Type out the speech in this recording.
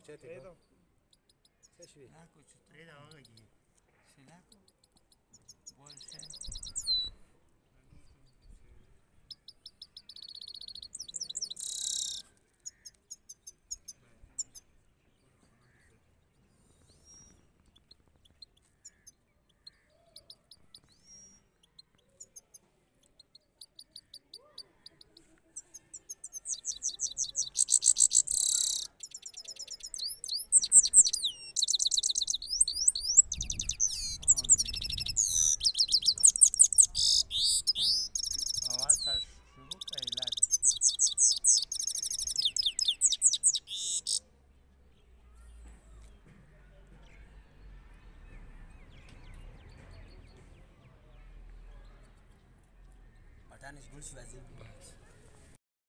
Credo. Ecco, c'è tre da ora che se l'ecco, vuole se. اول سر شروع ایلده Patanish Gulch Vazir.